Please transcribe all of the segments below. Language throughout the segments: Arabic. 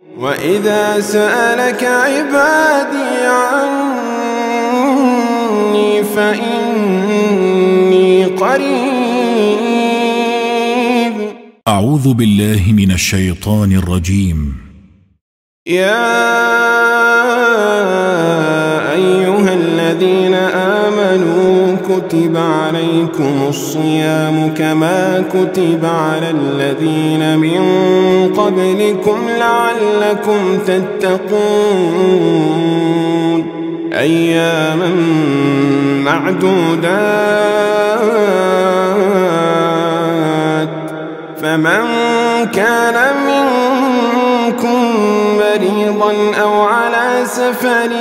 وإذا سألك عبادي عني فإني قريب. أعوذ بالله من الشيطان الرجيم. يا أيها الذين آمنوا كتب عليكم الصيام كما كتب على الذين من قبلكم لعلكم تتقون أياما معدودات. فمن كان منكم مريضا أو على سفر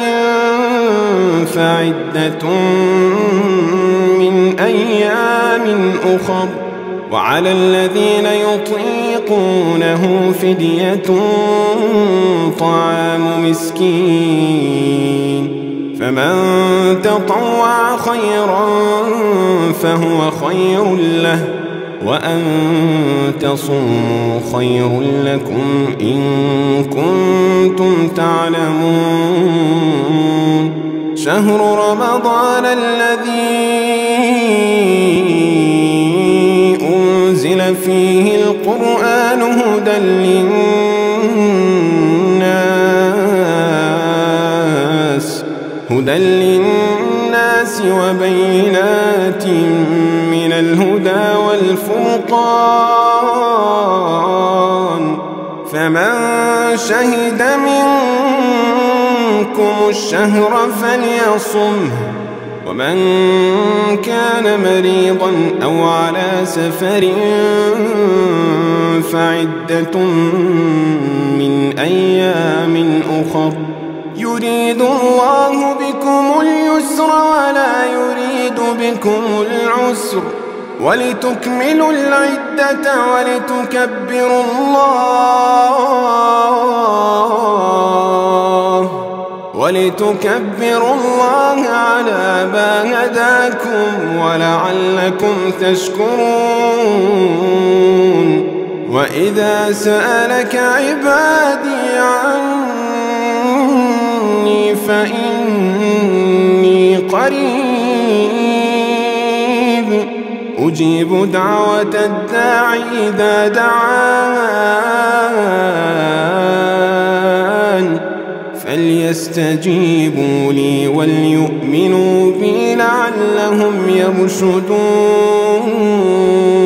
فعدة من أيام أخر. وعلى الذين يطيقونه فدية طعام مسكين. فمن تطوع خيرا فهو خير له وأن تصوموا خير لكم إن كنتم تعلمون. شهر رمضان الذي أنزل فيه القرآن هدى للناس وبينات من الهدى والفرقان. فمن شهد منكم الشهر فليصمه. ومن كان مريضا أو على سفر فعدة من أيام أخر. يريد الله بكم اليسر ولا يريد بكم العسر ولتكملوا العدة ولتكبروا الله على ما هداكم ولعلكم تشكرون. وإذا سألك عبادي عني فإني قريب أجيب دعوة الداع إذا دعان فليستجيبوا لي وليؤمنوا بي لعلهم يرشدون.